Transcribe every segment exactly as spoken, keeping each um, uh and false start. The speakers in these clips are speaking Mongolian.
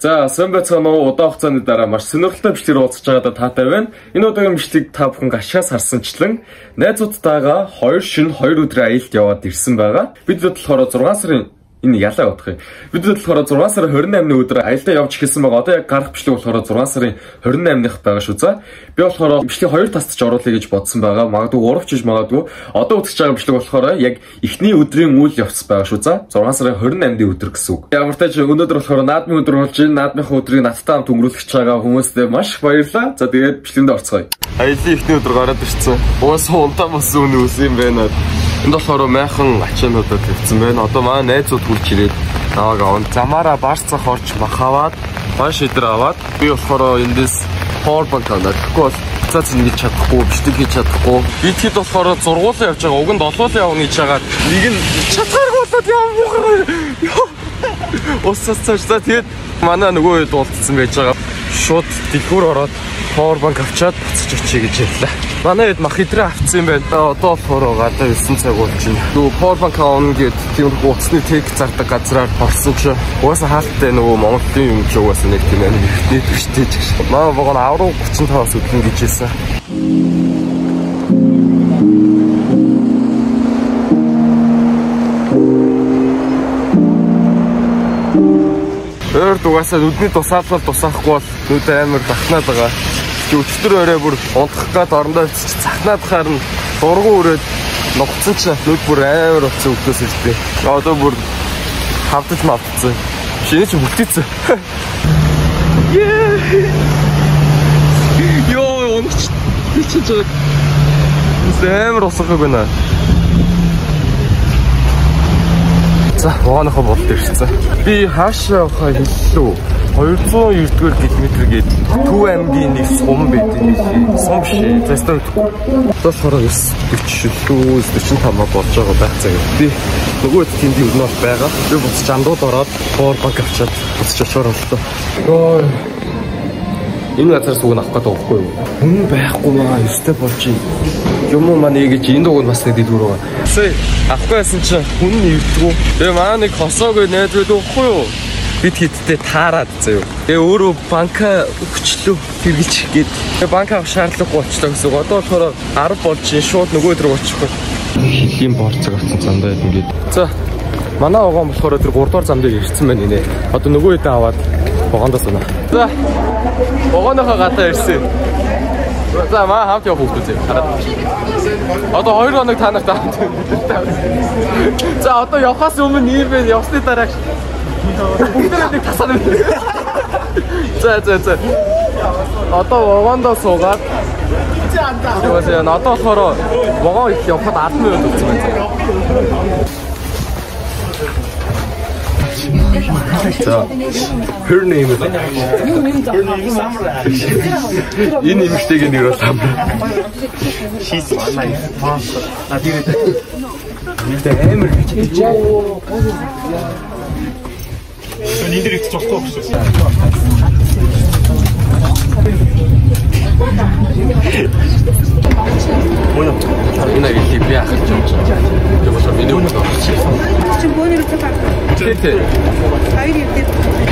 За, сайн байцгаана уу? Удаан хугацааны дараа маш сонирхолтой бичлэг уулзж байгаадаа таатай байна. Энэ удаагийн бичлэг та бүхэн гашаас харсанчлан найзуудтайгаа хоёр шөнө хоёр өдрийн аялалд яваад ирсэн байгаа. Бид болохоор зургаан сарын энэ ялаа бодох юм. Бид болохоор зургаан сарын хорин наймны өдөр аялдаа явж эхэлсэн байгаа. Одоо яг гарах бичлэг болохоор зургаан сарын хорин наймных байгаа шүү. За, би болохоор бичлэг хоёр тасч оруулъя гэж бодсон байгаа. Магадгүй гурав ч гэж магадгүй. Одоо үзэж байгаа бичлэг болохоор яг эхний өдрийн үйл явц байгаа шүү. За, зургаан сарын хорин наймны өдөр гэсэн үг. Ямар ч тач өнөөдөр болохоор наадмын өдөр болж байна. Наадмынхаа өдрийг надтай хамт өнгөрүүлж байгаа хүмүүстээ маш их баярлалаа. За, тэгээд бичлэгэнд орцгоё. Аяллаа эхний өдөр гараад ирсэн. Уус хунтаа бас үнэ үс юм байна. Энд болохоор майхан ачаануудад тавьсан байна. Одоо манай найзууд хурж ирээд наваг аван замаараа барцах орч махаваад маш идэр аваад би болохоор эндээс power bank аваад тэгэхгүй бол цаац ингэж чадахгүй бичлэг хийж чадахгүй. Итгэд болохоор зургуулсан явж байгаа. Уг нь долоолын явна гэж байгаа. Нэг нь чадхааргүй болоод яа муухай. Уусаас цааш за тэгээд манай нөгөө хэд уулзсан байж байгаа. Шууд дэлгүүр ороод power bank авчаад буцаж очие гэж ярьлаа. Манай хэд мах идрээ авцсан юм байна. Одоо болохоор гадаа ирсэн цаг болж байна. Нөгөө power bank аавн гээд тиймэрхүү утасны тек зардаг газраар орсон чи угаасаа хаалттай нөгөө Монголын юм чи угаасаа нэг тийм амар ихтэй төштэй ч гэж. Манай богоно авруу гучин таваас өдлөн гэж хэлсэн. Өөр дугаасаа нүдний тусаалбал тусаахгүй бол нүд амар бахнаад байгаа. Өчтөр өрөө бүр унтах гад орондоо ч цахнаад харна. Дургу өрөөд нугцсан ч нүд бүр амар утсан өгдөөс ирдээ. Одоо бүр хавдаж мавдсан. Шинэ ч бүтээсэн. Йоо, унтч. Би ч жоо. Амар усахаг байна. За, вооныхоо болд ирсэн. Би хаашаа явахаа хэллээ. хоёр зуун ердүгээр километр гээд Төв аймгийн нэг сум байдгийн сум шээ. Застав. Болохоор эс дөрвөн дөрвөн таваа болж байгаа байх цагт. Би нөгөө тэндийн өрнөөл байгаа. Би буцаж андууд ороод power bank авчаад буцаж очоор боллоо. Ой. Энэ газар сүүг авах гэдэг байхгүй юу? Хүн байхгүй маа, өстэй болж юм уу маань гэж энэ дугуйд бас нэг дэлгүүр байгаа. Сэй, авахгүй байсан чинь хүн нэвдгүү. Тэгээ маа нэг хосоогоо найдвал уухгүй юу? Бид хиттэй таарад заяа. Тэгээ өөрөө банка өгчлөө хэрэглэж гээд тэгээ банк авах шаардлагагүй болчлоо гэсэн үг. Одоо болохоор арав болж шууд нөгөө өдрөг очихгүй. Хилийн борцог авсан зам байд ингээд. За, манай вагон болохоор тэр гурав дахь замдыг ирсэн байна нэ. Одоо нөгөө хэдэн аваад вагондоо санаа. За, вагоныхоо гадаа ирсэн. За, маа хамт явах хүмүүс үү? Хараад. Одоо хоёр хоног та нартай хамт. За, одоо явхаас өмнө ийм байх явсны дараа бүгдээ нэг тасаад байна. За, за, за. Одоо вагондоо суугаад яасан одоо болохоор вагон их явхад албан үед болсон байна. За, her name is энэ имэгтэйг нэр бол ам. She's nice. А тийм үү? Амар гэж. Энэ дэрэгт цогцох гэсэн. 뭐야? 이나 이렇게 비야 좀. 이거 좀 미디어 좀. 지금 뭐 이렇게 봐. 네. 아이디 네.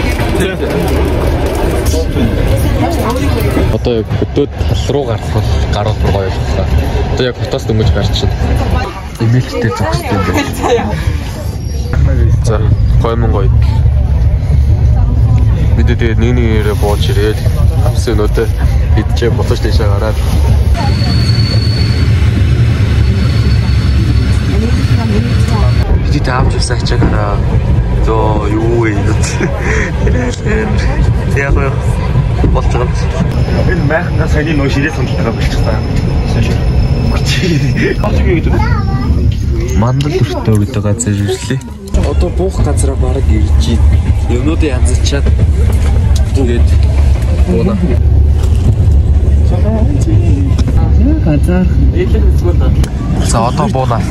Одоо яг хөдөөд тал руу гарах гарууд руу ойлголоо. Одоо яг хотоос дөнгөж гарч чинь. Эмээлтэй зогсдог юм байна. За, гоймон гоё. Бид тэгээд нэг нэгээрээ бууж ирээд авсан өнөдөө идчихээ ботож дэшээ гараад. Бид таавч усачаараа зөө юу вэ? Яг яг болж байгаа. Энэ майхна саяны нөө ширээ сонтолтойгоо болчихсан. Мандал өртөө гэдэг газар ирлээ. Одоо буух газараа бараг ирж юмнуудыг янзчаад тэгээд бууна. Газар. За одоо бууна.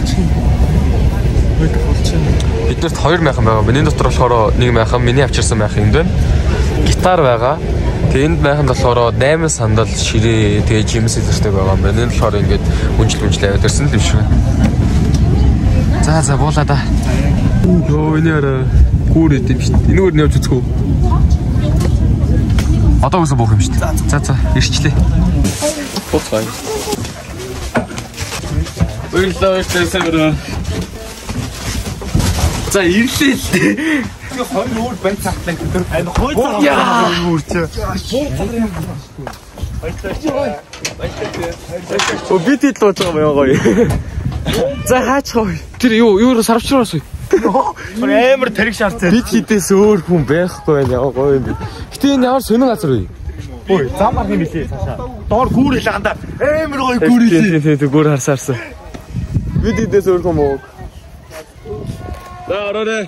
Биднэрт хоёр майхан байгаа. Миний дотор болохоор нэг майхан, миний авчирсан майхан энд байна. Гитар байгаа. Тэгээд энд майханд болохоор найман сандал ширээ, тэгээд жимс илэртэй байгаа юм байна. Энэ болохоор ингээд хүнжил хүнжил аваад ирсэн л юм шиг. За за буулаа да. Йоо энэ яра гүүр идэв шүү дээ. Энэгээр нь явж үзэх үү? Одоо үсэ буух юм шүү дээ. За за ирчлээ. Бууцгаая. Үйлдэл үйлдэл. За ирлээ л дээ. Би хоёр өөр банд цагтлаа гэдэг. Энэ хоёр цаг үүрчээ. Оо би тэд л болж байгаа юм гоё. За хаач хоо. Тэр юу юу сарвчруулаас уу. Амар тариг шаарцээ. Бид хідээс өөр хүн байхгүй байх яа гоё юм. Гэтэ энэ ямар сонин газар вэ? Ой, зам арга юм билээ цаашаа. Доор гүүр хэлээ гандаа. Амар гоё гүүр хэлээ. Тэг тэг гүүр харсаарсан. Бид хідээс өөр хүн мөө. За ороо.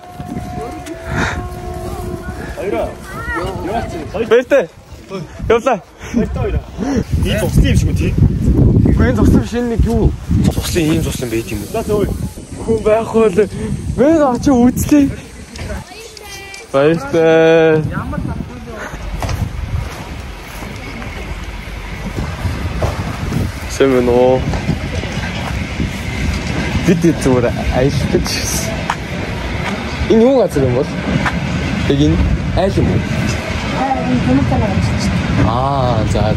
Айра. Бэртэ. Явлаа. Ийм зогсон юм шиг үү тий? Гүн зогсон биш нэг юу? Зогсон ийм зогсон байт юм уу? За зөө. Хүн байхгүй л мэн очиж үзлээ. Баяртай. Сэмэнөө. Бид зүгээр аялдаг шээс. Энэ юу газар юм бол? Яг энэ айл юм уу? Энэ томтоо гэж. Аа, за.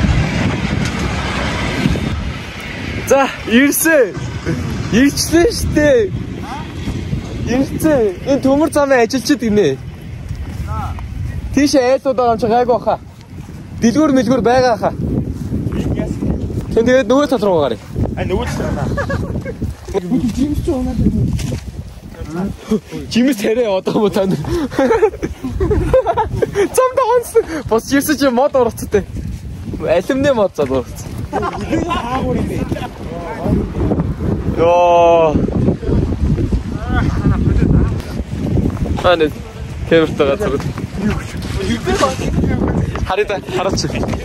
За, ирсэн. Ирчлээ штэ. Ирсэн. Энэ төмөр замын ажилчид гинэ. Тийш айлууд байгаа юм чи гайгүй баха. Дэлгүүр мэлгүүр байгаа хаа. Тэн тэгээд нөгөө тал руу гарыг. А нөгөө тал руу. Жимс ч унаад байна. Жимс хэрэг одоо юм тань. Замд хонс. Бос ирсэн чи мод орцтой. Алимны мод зал орц. Йоо. Анэ кемертэй газар. Хараа хараач.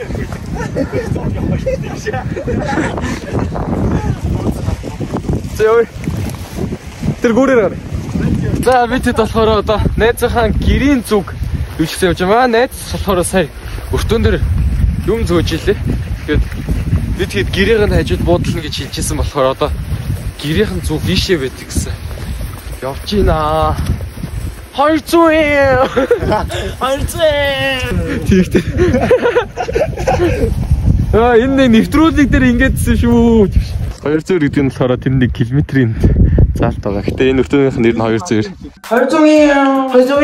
Зөө. Тэр гүрээр гар. За битэд болохоор одоо найзынхаа гэрийн зүг үйлчлээ явж байгаа. Найз болохоор сая өртөн дээр юм зөөж илээ. Тэгээд бид хэд гэрийг нь хажууд буудлна гэж хэлчихсэн болохоор одоо гэрийн зүг ийшээ байдаг гэсэн. Явж гинэ. хоёр зуун. хоёр зуун. Тэгтээ. Аа энэ нэвтрүүлэг дээр ингэдсэн шүү. хоёр зуун гэдэг нь болохоор тэр нэг километрийн заалт байгаа. Гэтэ энэ өртөөнийх нь нэр нь хоёр зуун. хоёр зуун. хоёр зуун.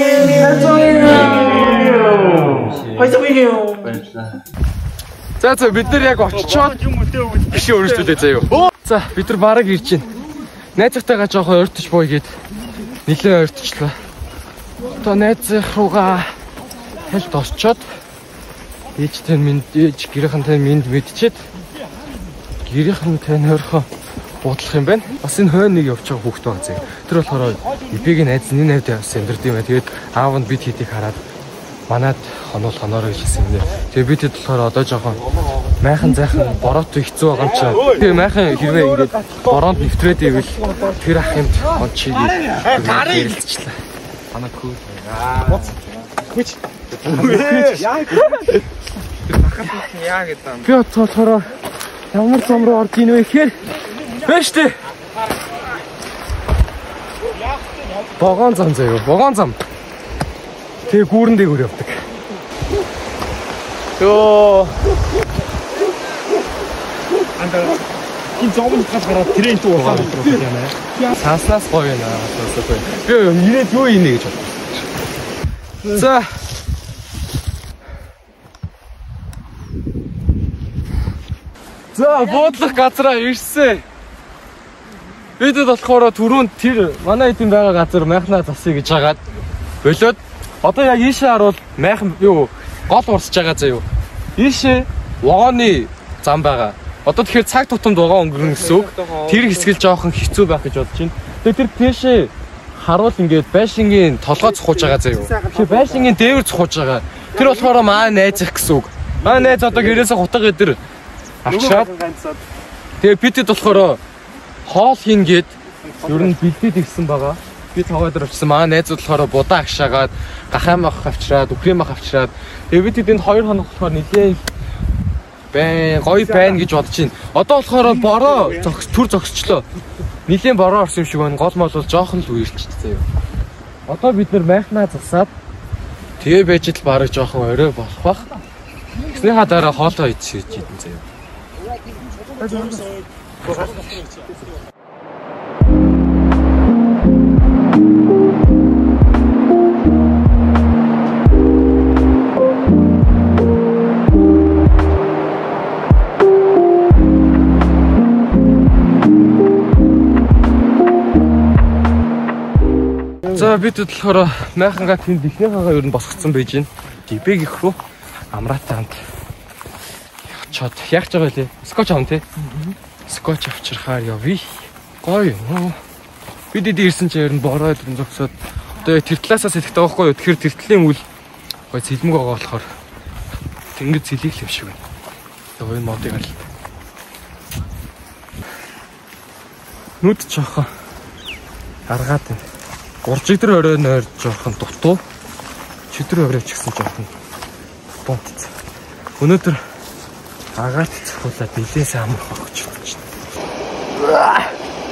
хоёр зуун. Баярлалаа. За за бид нар яг очичоод биш өөрсдөө заяа. За бид нар бараг ирж байна. Найзтайгаа жоохон ойртож бууя гээд нэлээд ойртчлаа. Одоо найзах руугаа хэлт осчоод ээжтэй минь ээж гэрийнхэн минь мэдчихэд гэрийнхэн тань ойрхон буудлах юм байна. Бас энэ хойно нэг явж байгаа хүүхэд байгаа зэ. Тэр болохоор эпигийн найз нэг найд явсан амьдрд юм байна. Тэгээд аав нь бид хийдийг хараад манад хонол хоноороо гэж хэлсэн юм. Тэгээ бидэд болохоор одоо жоохон майхан зайхан бороод хэцүү байгаа юм чи. Тэгээ майхан хэрвээ ингэж бороонд нэвтрээд ивэл тэр ах юмд ончиг хэрэлцчихлээ. Манай кул. Аа. Хүч. Яа. Яа гэдэг. Би болохоор ямар зам руу орж ийн вэ гэхээр бэш тэ. Богоон зам заяа. Богоон зам. Тэгээ гүүрэн дээгүүр явдаг. Йоо. Анда ин зовлон гараад трен дуу болоод байна. Сааснаас гоё байна. Би ирээд юуийнэ гэж бодлоо. За. За, буудлах газараа ирсэн. Бидэд болохоор түрүүнд тэр манай эдийн байгаа газар майхнаа засъя гэж хагаад болоод одоо яг ийшээ харуул майхан юу гол урсж байгаа заа юу. Ийшээ вагоны зам байгаа. Одоо тэгэхээр цаг тутамд вагон өнгөрнө гэсэн үг. Тэр хэсгэл жоохон хэцүү байх гэж бодож байна. Тэгээ тэр тийшээ харуул ингээд байшингийн толгой цохож байгаа заа юу. Тэгэхээр байшингийн дээвэр цохож байгаа. Тэр болохоор маа найзах гэсэн үг. Маа найз одоо гэрээсээ хутга гэдэр авчраад тэгээ бидэд болохоор хоол хийн гээд ер нь бэлдээд ирсэн байгаа. Би цогоо дээр очсон. Маа найзууд болохоор будаа агшаагаад гахаамах авчраад, үхрэмах авчраад тэгээ бид тэнд хоёр хоног болохоор нэлээд бай гоё байна гэж бодож байна. Одоо болохоор бороо зогс төр зогсчлоо. Нилээн бороо орсон юм шиг байна. Гол мол бол жоохон л үерчтэй заяа. Одоо бид нар майхнаа засаад Тэгээ байж л бараг жоохон орой болох бах. Тэснийхаа дараа хоолоо идчихэж идэн заяа. За бид болохоор майхангаа тэнд ихнийхээгаа ер нь босгоцсон байж байна. Гибэг их рүү амраатай хамт очоод яах гэж байгаа лээ. Скотч аван тий. Скотч авчирхаар явъя. Гоё юу. Бид эд ирсэн чи ер нь бороо дөрөн зогсоод одоо тэр талаасаа сэтгэдэг байхгүй юу. Тэгэхээр тэр талын үл гоё цэлмэг байгаа болохоор тэнгид цэлийг л юм шиг байна. Одоо энэ модыг л нүд жоохон аргаад байна. Гуржигдэр орой нойр жоохон дутуу. Чөдөр орой ч гэсэн жоохон бонтц. Өнөөдөр агаат цохолоо нилээс амарх өгч байна.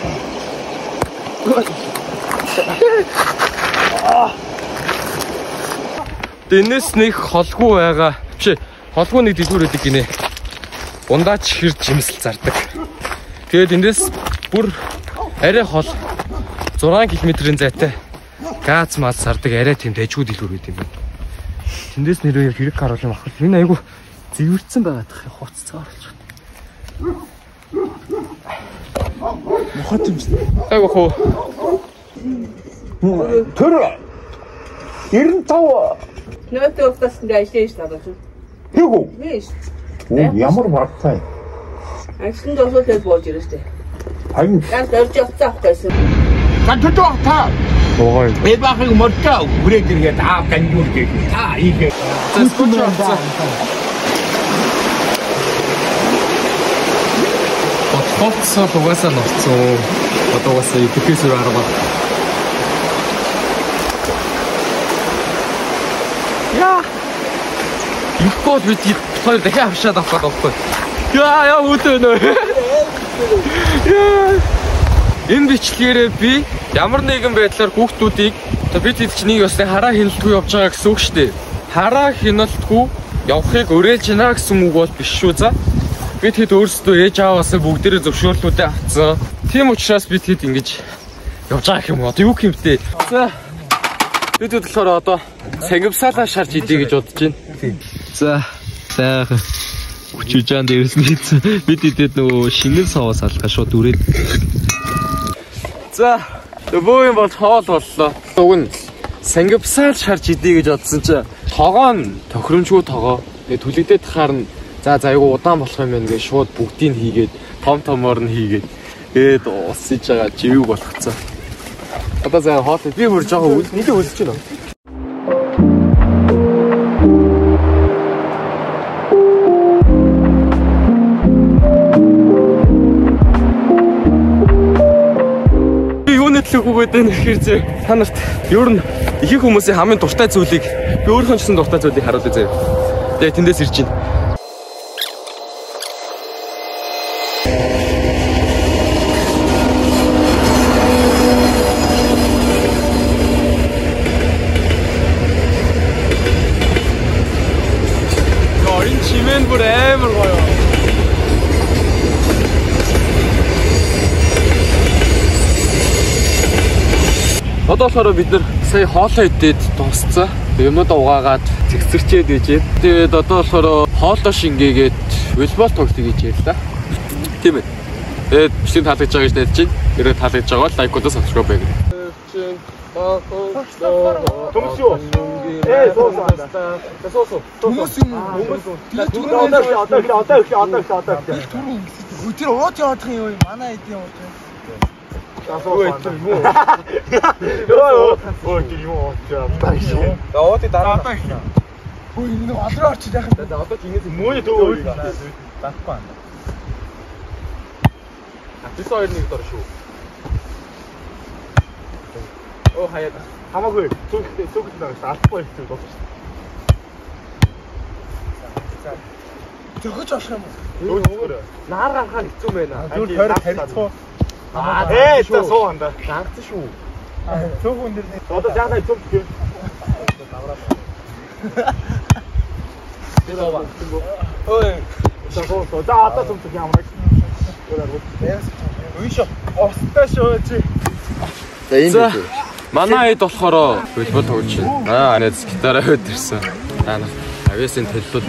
Дэнэс нэг холгүй байгаа. Биш холгүй нэг дэлгүүр өгдөг гинэ. Бундаач хэр жимсэл зардаг. Тэгээд эндээс бүр арай хол зургаан километрийн зайтай газ мал сардаг арай тийм дэжгүй дэлгүүр байт юм байна. Тэндээс нэрээ хэрэг харуул юм ахвал энэ айгу зэвэрцэн байгаад тах хуц цаар болж байна. Мохот юм шиг. Айгу хоо. Тэр эрдэнэ тав Нөөтэй уфтасан дээр ажиллаж байгаа шүү. Тэг үү? Тийм. Ямар багтай. Ажлын досоо тэл болж ирсэн шүү. Харин Ганц орж явцсан байсан. гадтаа та. Уугаа. Би бахыг мөртөө үрээд ирээд аа гандуур гээ. Та ийгээ. Скотч авсан. Хотцоо угаасаа норцсон. Одоо угаасаа идэхээс арга. Яа. Ихгол бид хоёр дахиад авшаад авах байхгүй. Яа яа үүдээ нөө. Яа. Энэ бичлэгээрээ би ямар нэгэн байдлаар хүүхдүүдийг бид хэд ч нэг ёсны хараа хяналтгүй явж байгаа гэсэн үг шүү дээ. Хараа хяналтгүй явахыг уриалж байна гэсэн үг бол биш шүү за. Бид хэд өөрсдөө ээж аваасаа бүгдээрээ зөвшөөрлүүдээ авцсан. Тийм учраас бид хэд ингэж явж байгаа юм. Одоо юу хэмтэй. За. Бид болохоор одоо сангивсаалаа шарж идэ гэж бодож байна. За. Сайхан. Хүчижаан дээрс нийцсэн. Бид идэд нөгөө шингэн саваас алгаа шууд үрээд. За, өвөө юм бол хоол боллоо. Уг нь сангивсаал шарж идэ гэж бодсон чи тогоо нь тохиромжгүй тогоо. Тэгээ түлэгдээд тахаар нь за за айгу удаан болох юм байна гэж шууд бүгдийг хийгээд том томоор нь хийгээд гээд усж байгаа живэг болгоцсон. Одоо за хоол би бүр жоохон нийлээ үлсэж байна. Хүүгээд энэ ихэр зэ та нарт ер нь их хүмүүсийн хамгийн дуртай зүйлийг би өөрийнхөө ч гэсэн дуртай зүйлийг харуулъя заяа. Тэгээ тэндээс ирж байна. Яа энэ чимэн бүр амар гоё. Одоо болохоор бид нар сая хоолоо идээд дууссан. Юмудаа угаагаад цэгцэрчээд ээжээд. Тэгээд одоо болохоор хоолоо шингээгээд волейбол тоглоё гэж ярьлаа. Тийм ээ. Тэгээд бичлэг таалагдж байгаа гэж найдаж байна. Ирээд таалагдж байгаа бол лайкуудаа subscribe байг. Төмс юу? Ээ соосоо. Соосоо. Хүмүүс юм. Одоо одоо одоо одоо одоо. Тэр уут явах юм манай эдийн уут. Ой, ой, юу очоо. Оод дараа. Хөөе нэг олроо орчих яах вэ? Одоо чинээс мөний төвөө татахгүй байна. Атис хоёр нэг дор шүү. Оо хаяа. Хамаагүй. Зүгт зүгт байгаа шүү. Алахгүй хэвчээ дуусах шүү. За. Төгөж авах юм уу? Наар гарахаар хэцүү байна. Зүр тойрог тарицгаа. Аа ээ та суунда. Гангц шүү. Цөөхөн дээр одоо яагаад зүг гээ. Ой. За одоо зүмтэг ямар нэг. Үйшөө. Остой шүү чи. За энэ манай хэд болохоор волейбол тоглож байна. Аа анаа гитараа өдөрсөн. Аа авьяасын төлөвлөл.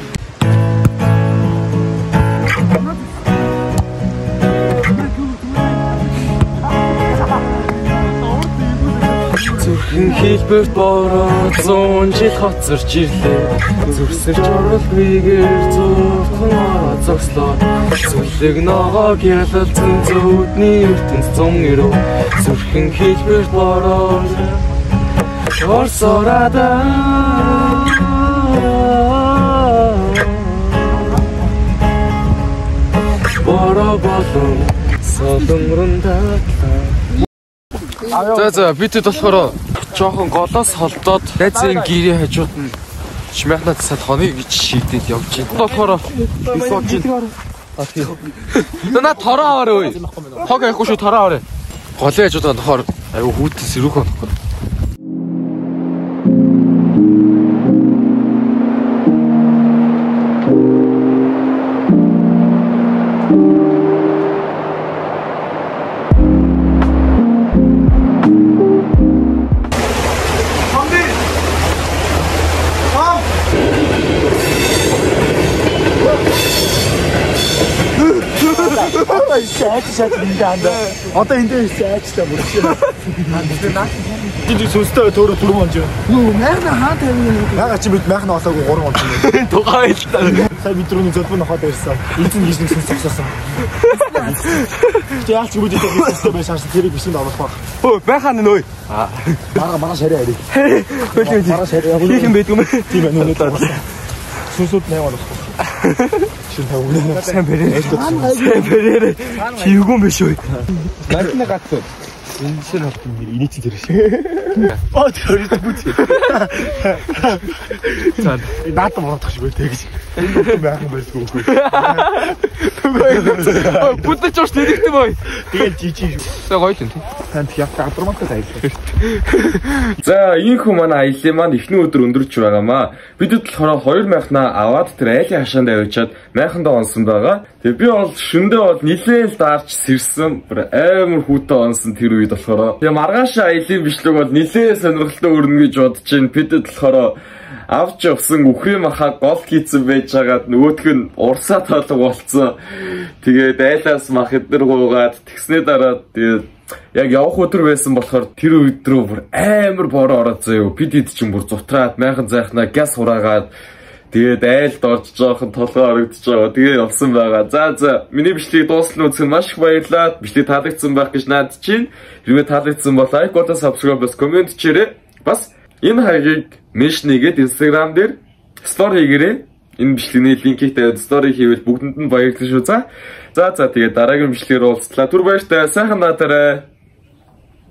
Зүрхэн хэлбэр бороо зуун жил хоцорч ирлээ. Зүрсэрч оруулгүйгээр зүрхэн ороо зогслоо. Зүлэг ногоог ялалцсан зүудний ертөнц зун ирөө. Зүрхэн хэлбэр бороо орсоорада бороо болон солонгорон татлаа. За за битэд болохоор жоохон голоос холдоод дайцын гэрээ хажууд нь чимэхнат сад хоныг гэж шийдээд явж байна. Тэгэхээр бисооч. Наа тороо аваарай. Хог аяхгүй шүү тороо аваарай. Голын хажууд нь болохоор аюу хүүтэн сэрүүхэн тохор. Сайж ингээд одоо энэ дээр сайжтай бүр шиг. Энд сүнстэй төрөө түрүүн онж. Нөө майхна хаа тавина. Яга чи бид майхна олоогүй гурван онж юм. Тугай л та. Сая бид түрүүний зөвхөн нохоод ирсэн. Эзэн гэж нэг сүнс авсан. Чи яалч бүгд энэ сүнстэй байж шааш тэрийг бишэнд оруулах баг. Өө майхана нөө. Аа. Мага мага шараа ярив. Хөөе. Мага шараа. Хийх юм байдгүй мэ? Тийм ээ нөө таа. Сүнсүүд нэ болох. Шин тавгүй. Сайн бэрээ. Сайн бэрээ. Чивгүй юм биш үү? Наркна гатсан. Энэ шин хат инээч тэр шиг. Оо тэр бүт. За наад модох шиг үү тэгж. Энэ байх юм байлгүй үгүй. Бүтэч ууш тэгдэг бай. Тэгээд жижиг. За гоё л энэ. Танд яг гадармаатай аялаа. За энэ хүмүүс манай аяллаа маань эхний өдөр өндөрч байгаамаа. Бидэд болохоор хоёр майхнаа аваад тэр айлын хашаанд авчиад майхандаа онсон байгаа. Тэгээ би бол шөндөө бол нилээл даарч сэрсэн. Бүр амар хүүтэ онсон тэр үед болохоор. Тэгээ маргааш аялын бичлэг бол нилээл сонирхолтой өрнө гэж бодож байна. Бидэд болохоор авч явсан үхрийн махаа гол хийцэн байж байгаад нөгөөх нь урсаа тоолго болцсон. Тэгээд айлаас мах эднэр гуугаад тэгснээ дараа тэгээд яг явах өдөр байсан болохоор тэр үед рүү бүр амар бороо ороод заяа. Бид хэд ч юм бүр зутраад майхан зайхнаа газ хураагаад тэгээд айлд орж жоохон толгой орогдож байгаа. Тэгээ явсан байгаа. За за миний бичлэгийг дуусна үзсэн маш их баярлалаа. Бичлэг таалагдсан байх гэж найдаж байна. Хэрвээ таалагдсан бол лайк, болон subscribe, бас комент хийрээ. Бас энэ хаягийг меншнийгээд Instagram дээр стори хийгээрэй. Энэ бичлэгний линкийг тавьад стори хийвэл бүгдэнд нь баярлалаа шүү. За за за тэгээд дараагийн бичлэгээр уулзлаа. Түр баяртай сайхан наатаарай.